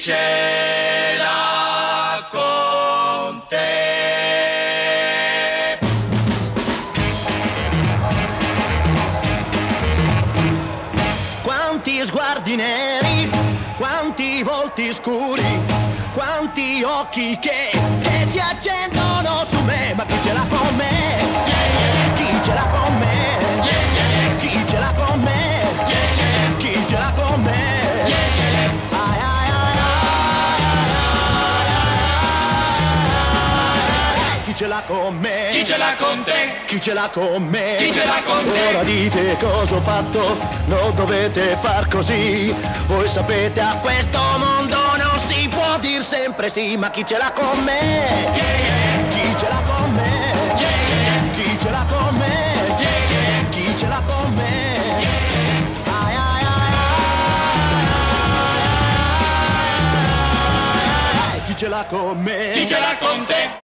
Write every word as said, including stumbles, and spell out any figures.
ce l'ha con te. Quanti sguardi neri, quanti volti scuri, quanti occhi che, che si accendono su me, ma chi ce l'ha con me? Chi ce l'ha con me? Chi ce l'ha con me? Chi ce l'ha con me? Ai, ai, ai, ai. Chi ce l'ha con me? Chi ce l'ha con te? Chi ce l'ha con me? Chi ce l'ha con te? Ora dite cosa ho fatto, non dovete far così. Voi sapete a questo mondo non si può dir sempre sì, ma chi ce l'ha con me? Yeah, yeah. Chi ce l'ha con me? Yeah, yeah. Chi ce l'ha con me? Yeah, yeah. Chi ce l'ha con me? Yeah, yeah. Ai, ai, ai, ai. Chi ce l'ha con me? Chi ce l'ha con te?